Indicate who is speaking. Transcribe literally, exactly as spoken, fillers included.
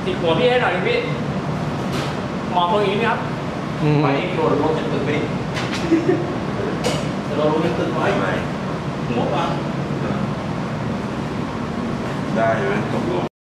Speaker 1: ติดหัวพี่ให้หน่อยพี่หมอบตรงนี้ไหมครับไปโดดลงจากตึกไปจะโดดลงจากตึกไว้ไหมหัวปัง
Speaker 2: ได้ไหมตกลง